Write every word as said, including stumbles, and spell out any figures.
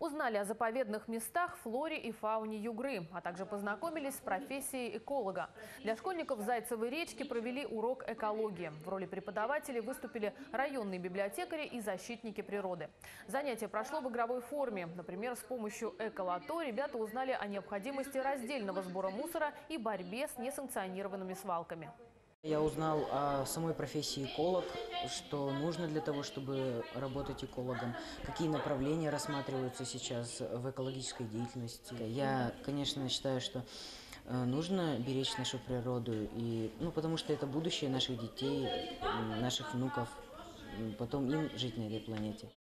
Узнали о заповедных местах, флоре и фауне Югры, а также познакомились с профессией эколога. Для школьников Зайцевой речки провели урок экологии. В роли преподавателей выступили районные библиотекари и защитники природы. Занятие прошло в игровой форме. Например, с помощью эколото ребята узнали о необходимости раздельного сбора мусора и борьбе с несанкционированными свалками. Я узнал о самой профессии эколог, что нужно для того, чтобы работать экологом, какие направления рассматриваются сейчас в экологической деятельности. Я, конечно, считаю, что нужно беречь нашу природу, и, ну, потому что это будущее наших детей, наших внуков, потом им жить на этой планете.